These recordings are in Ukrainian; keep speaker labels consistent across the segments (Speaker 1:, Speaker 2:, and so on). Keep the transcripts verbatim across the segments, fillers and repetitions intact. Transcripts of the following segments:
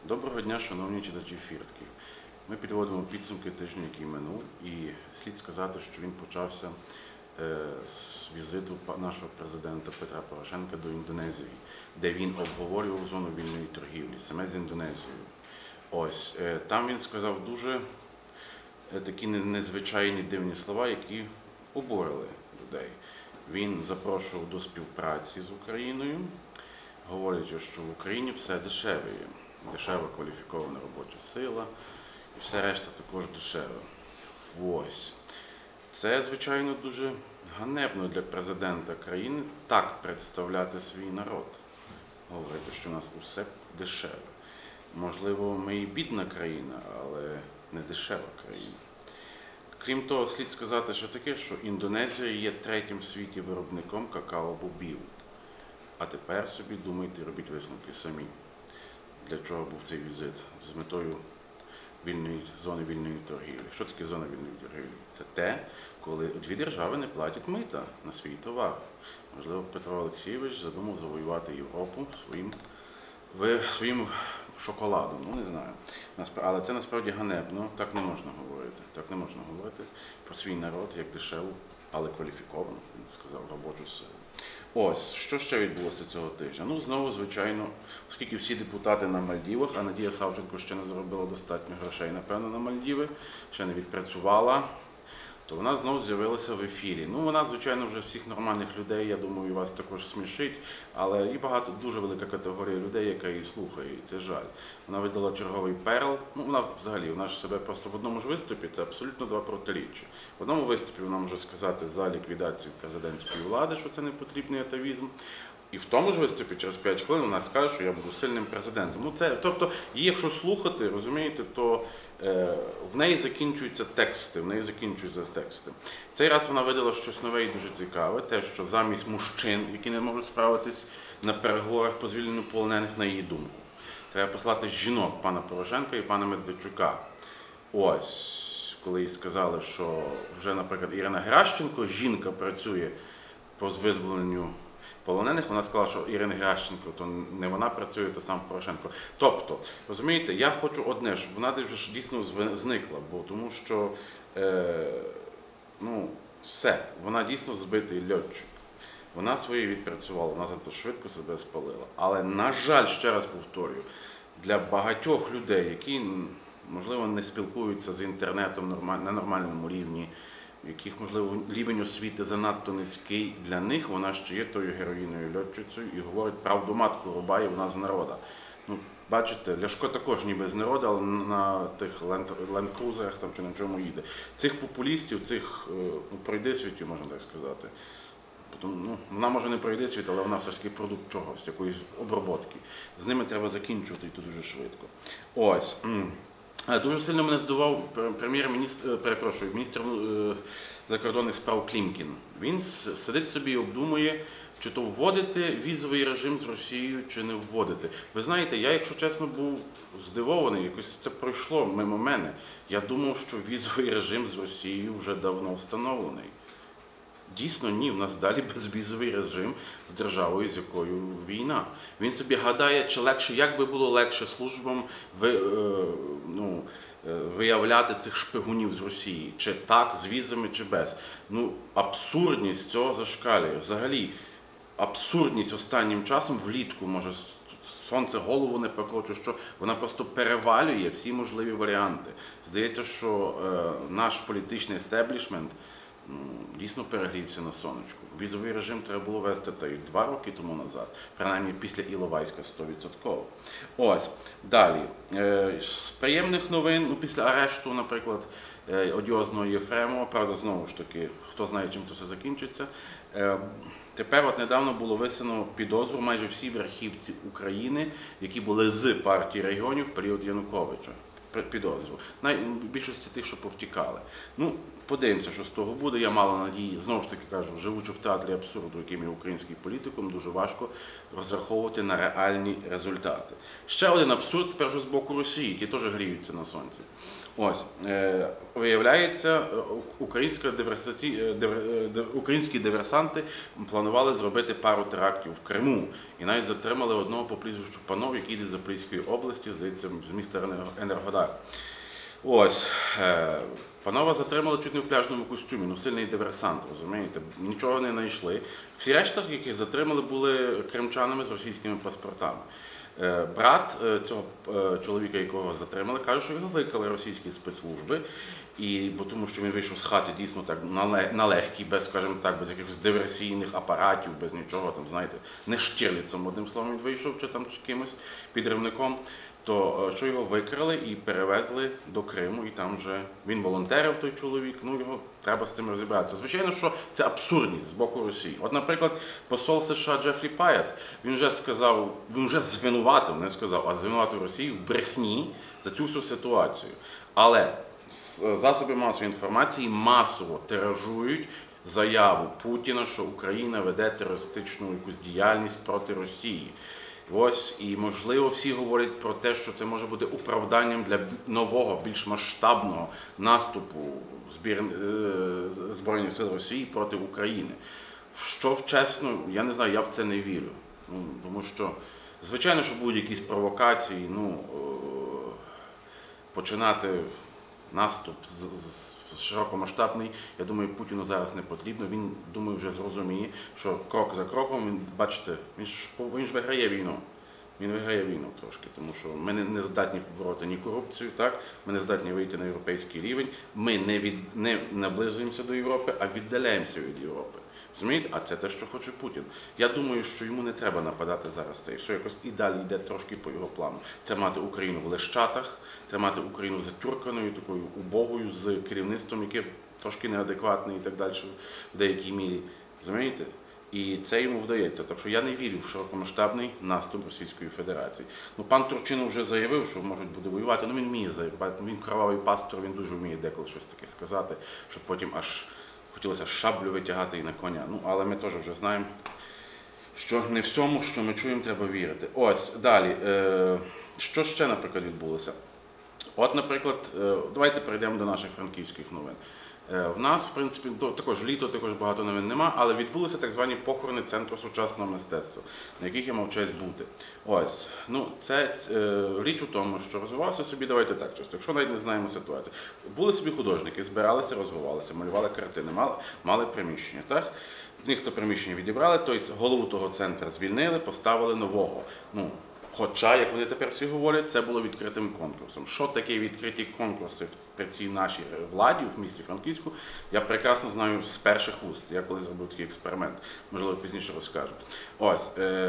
Speaker 1: Доброго дня, шановні читачі Фіртки. Ми підводимо підсумки тижня, який минув, і слід сказати, що він почався з візиту нашого президента Петра Порошенка до Індонезії, де він обговорював зону вільної торгівлі, саме з Індонезією. Ось, там він сказав дуже такі незвичайні дивні слова, які обурили людей. Він запрошував до співпраці з Україною, говорячи, що в Україні все дешевіє. Дешева кваліфікована робоча сила, і все решта також дешеве. Ось. Це, звичайно, дуже ганебно для президента країни так представляти свій народ. Говорити, що у нас усе дешеве. Можливо, ми і бідна країна, але не дешева країна. Крім того, слід сказати, що таке, що Індонезія є третім в світі виробником какао-бобів. А тепер собі думайте і робіть висновки самі. Для чого був цей візит? З метою вільної, зони вільної торгівлі. Що таке зона вільної торгівлі? Це те, коли дві держави не платять мита на свій товар. Можливо, Петро Олексійович задумав завоювати Європу своїм, своїм шоколадом. Ну, не знаю. Але це насправді ганебно. Так не можна говорити. Так не можна говорити про свій народ як дешеву, але кваліфіковану, він сказав, робочу силу. Ось, що ще відбулося цього тижня? Ну, знову, звичайно, оскільки всі депутати на Мальдівах, а Надія Савченко ще не заробила достатньо грошей, напевно, на Мальдіви, ще не відпрацювала, то вона знову з'явилася в ефірі. Ну, вона, звичайно, вже всіх нормальних людей, я думаю, і вас також смішить, але і багато, дуже велика категорія людей, яка її слухає, і це жаль. Вона видала черговий перл, ну, вона взагалі, вона ж себе просто в одному ж виступі, це абсолютно два протиріччя. В одному виступі вона може сказати за ліквідацію президентської влади, що це не потрібний атавізм, і в тому ж виступі через п'ять хвилин вона скаже, що я буду сильним президентом. Ну, це, тобто, її якщо слухати, розумієте, то е, в неї закінчуються тексти, в неї закінчуються тексти. Цей раз вона видала щось нове і дуже цікаве, те, що замість мужчин, які не можуть справитись на переговорах по звільненню полонених, на її думку, треба послати жінок, пана Порошенка і пана Медведчука. Ось, коли їй сказали, що вже, наприклад, Ірина Геращенко, жінка, працює по визволенню полонених, вона сказала, що Ірина Геращенко, то не вона працює, то сам Порошенко. Тобто, розумієте, я хочу одне, щоб вона вже дійсно зникла, бо тому що, е, ну, все, вона дійсно збитий льотчик. Вона своє відпрацювала, вона за це швидко себе спалила. Але, на жаль, ще раз повторюю, для багатьох людей, які, можливо, не спілкуються з інтернетом на нормальному рівні, в яких, можливо, рівень освіти занадто низький, для них вона ще є тою героїною льотчицею і говорить правду матку рубає, вона з народа. Ну, бачите, Ляшко також ніби з народу, але на тих ленд-крузерах там чи на чому їде. Цих популістів, цих, ну, пройди світів, можна так сказати. Ну, вона може не пройде світ, але вона все ж таки продукт чогось, якоїсь оброботки. З ними треба закінчувати, і то дуже швидко. Ось. Дуже сильно мене здивував прем'єр-міністр, перепрошую, міністр закордонних справ Клімкін. Він сидить собі і обдумує, чи то вводити візовий режим з Росією, чи не вводити. Ви знаєте, я, якщо чесно, був здивований, якось це пройшло мимо мене. Я думав, що візовий режим з Росією вже давно встановлений. Дійсно, ні, в нас далі безвізовий режим з державою, з якою війна. Він собі гадає, чи легше, як би було легше службам ви, е, ну, виявляти цих шпигунів з Росії, чи так, з візами, чи без. Ну, абсурдність цього зашкалює. Взагалі, абсурдність останнім часом влітку, може, сонце голову не пекло, чи що, вона просто перевалює всі можливі варіанти. Здається, що е, наш політичний естеблішмент Ну, дійсно перегрівся на сонечку. Візовий режим треба було вести та й два роки тому назад, принаймні після Іловайська сто відсотків. Ось, далі. Е, з приємних новин, ну, після арешту, наприклад, е, одіозного Єфремова, правда, знову ж таки, хто знає, чим це все закінчиться, е, тепер от недавно було висунено підозру майже всі верхівці України, які були з партії регіонів в період Януковича. підозру. Більшості тих, що повтікали. Ну, подивимося, що з того буде. Я мало надії, знову ж таки кажу, живучи в театрі абсурду, яким є український політикум, дуже важко розраховувати на реальні результати. Ще один абсурд, тепер вже з боку Росії, ті теж гріються на сонці. Ось, е, виявляється, українська диверсаці... дивер... українські диверсанти планували зробити пару терактів в Криму. І навіть затримали одного по прізвищу Панов, який йде з Запорізької області, здається, з міста Енергодар. Ось, е, Панова затримали чуть не в пляжному костюмі, ну сильний диверсант, розумієте, нічого не знайшли. Всі решта, яких затримали, були кримчанами з російськими паспортами. Е, брат е, цього е, чоловіка, якого затримали, каже, що його викрали російські спецслужби, і, бо тому що він вийшов з хати дійсно так на легкий, без, скажімо так, без якихось диверсійних апаратів, без нічого, там, знаєте, не Штірліцем, одним словом, він вийшов, чи там якимось підривником. То що його викрали і перевезли до Криму, і там вже він волонтерив, той чоловік, ну його треба з цим розібратися. Звичайно, що це абсурдність з боку Росії. От, наприклад, посол США Джефрі Паєт, він вже сказав, він вже звинуватив, не сказав, а звинуватив Росію в брехні за цю всю ситуацію. Але засоби масової інформації масово тиражують заяву Путіна, що Україна веде терористичну якусь діяльність проти Росії. Ось, і, можливо, всі говорять про те, що це може бути оправданням для нового, більш масштабного наступу збір... Збройних сил Росії проти України. Що чесно, я не знаю, я в це не вірю. Ну, тому що, звичайно, що будуть якісь провокації, ну, починати наступ з широкомасштабний, я думаю, Путіну зараз не потрібно. Він, думаю, вже зрозуміє, що крок за кроком, він, бачите, він ж, він ж виграє війну. Він виграє війну трошки, тому що ми не, не здатні побороти ні корупцію, так? Ми не здатні вийти на європейський рівень, ми не, від, не наближуємося до Європи, а віддаляємося від Європи. Розумієте? А це те, що хоче Путін. Я думаю, що йому не треба нападати зараз це. І все якось і далі йде трошки по його плану. Тримати Україну в лещатах, тримати Україну затюрканою, такою убогою, з керівництвом, яке трошки неадекватне і так далі в деякій мірі. Розумієте? І це йому вдається. Так що я не вірю в широкомасштабний наступ Російської Федерації. Ну, пан Турчинов вже заявив, що можуть буде воювати. Ну, він вміє заявити. Він кровавий пастор, він дуже вміє деколи щось таке сказати, щоб потім аж хотілося шаблю витягати і на коня. Ну, але ми теж вже знаємо, що не всьому, що ми чуємо, треба вірити. Ось, далі. Е, що ще, наприклад, відбулося? От, наприклад, е, давайте перейдемо до наших франківських новин. Е, в нас, в принципі, також літо, також багато новин нема, але відбулися так звані похорони Центру сучасного мистецтва, на яких я мав честь бути. Ось, ну, це е, річ у тому, що розвивався собі, давайте так часто, якщо навіть не знаємо ситуацію. Були собі художники, збиралися, розвивалися, малювали картини, мали, мали приміщення, так? В них то приміщення відібрали, то голову того центру звільнили, поставили нового. Ну, хоча, як вони тепер всі говорять, це було відкритим конкурсом. Що таке відкриті конкурси при цій нашій владі в місті Франківську, я прекрасно знаю з перших вуст. Я коли зробив такий експеримент, можливо, пізніше розкажу. Ось,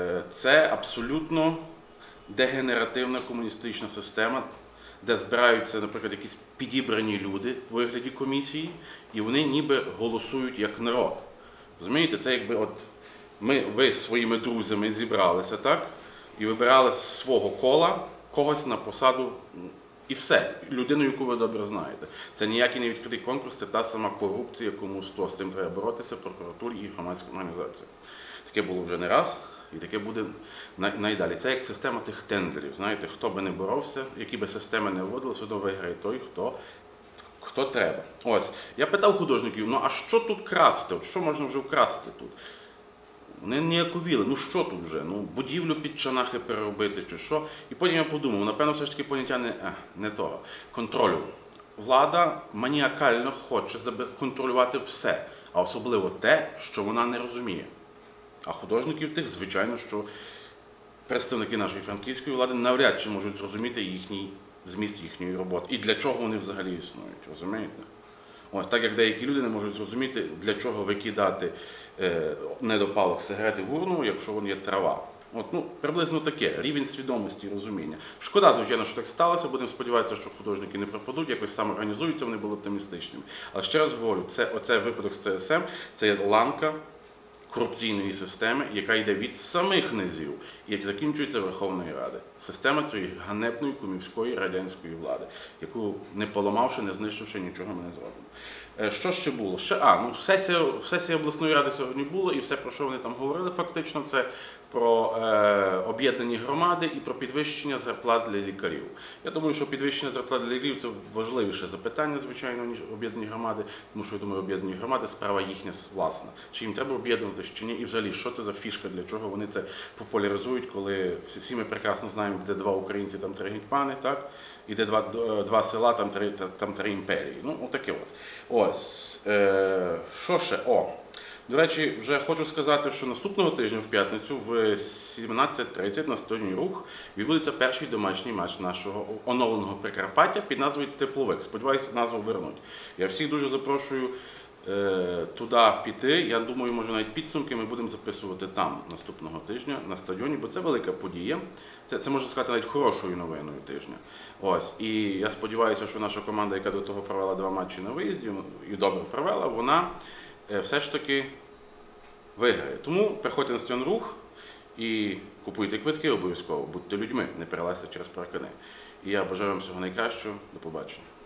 Speaker 1: це абсолютно дегенеративна комуністична система, де збираються, наприклад, якісь підібрані люди в вигляді комісії, і вони ніби голосують як народ. Розумієте, це якби от ми, ви зі своїми друзями зібралися, так? І вибирали з свого кола когось на посаду, і все, людину, яку ви добре знаєте. Це ніякий не відкритий конкурс, це та сама корупція, кому з цим треба боротися, прокуратурі і громадській організації. Таке було вже не раз, і таке буде найдалі. Це як система тих тендерів, знаєте, хто би не боровся, які би системи не вводили, все одно виграє той, хто, хто треба. Ось, я питав художників, ну а що тут красти, от що можна вже вкрасти тут? Вони ніяковіли, ну що тут вже, ну будівлю під чанахи переробити чи що. І потім я подумав, напевно, все ж таки поняття не, е, не того, контролю. Влада маніакально хоче контролювати все, а особливо те, що вона не розуміє. А художників тих, звичайно, що представники нашої франківської влади навряд чи можуть зрозуміти їхній зміст їхньої роботи. І для чого вони взагалі існують, розумієте? Ось, так як деякі люди не можуть зрозуміти, для чого викидати е, недопалок сигарети в урну, якщо вон є трава. От, ну, приблизно таке, рівень свідомості і розуміння. Шкода, звичайно, що так сталося, будемо сподіватися, що художники не пропадуть, якось самоорганізуються, вони були оптимістичними. Але ще раз говорю, це, оце випадок з Це Ес Ем, це є ланка корупційної системи, яка йде від самих низів як закінчується Верховної Ради. Система цієї ганебної кумівської радянської влади, яку не поламавши, не знищивши, нічого ми не зробимо. Що ще було? Ще, а, ну, сесія, сесія обласної ради сьогодні була, і все, про що вони там говорили фактично, це про е, об'єднані громади і про підвищення зарплат для лікарів. Я думаю, що підвищення зарплат для лікарів – це важливіше запитання, звичайно, ніж об'єднані громади, тому що, я думаю, об'єднані громади – справа їхня власна. Чи їм треба об'єднуватися, чи ні, і взагалі, що це за фішка, для чого вони це популяризують, коли всі, всі ми прекрасно знаємо, де два українці, там три гетьмани, так? І де два, два села, там три, там три імперії. Ну, отаке от. Ось. Е, що ще? О! До речі, вже хочу сказати, що наступного тижня, в п'ятницю, в сімнадцять тридцять на стадіоні «Рух» відбудеться перший домашній матч нашого оновленого Прикарпаття під назвою «Тепловик». Сподіваюся, назву вернуть. Я всіх дуже запрошую е, туди піти. Я думаю, може навіть підсумки ми будемо записувати там наступного тижня на стадіоні, бо це велика подія. Це, це можна сказати, навіть хорошою новиною тижня. Ось. І я сподіваюся, що наша команда, яка до того провела два матчі на виїзді, і добре провела, вона все ж таки виграє. Тому приходьте на стадіон «Рух» і купуйте квитки обов'язково, будьте людьми, не перелазьте через паркани. І я бажаю вам всього найкращого. До побачення.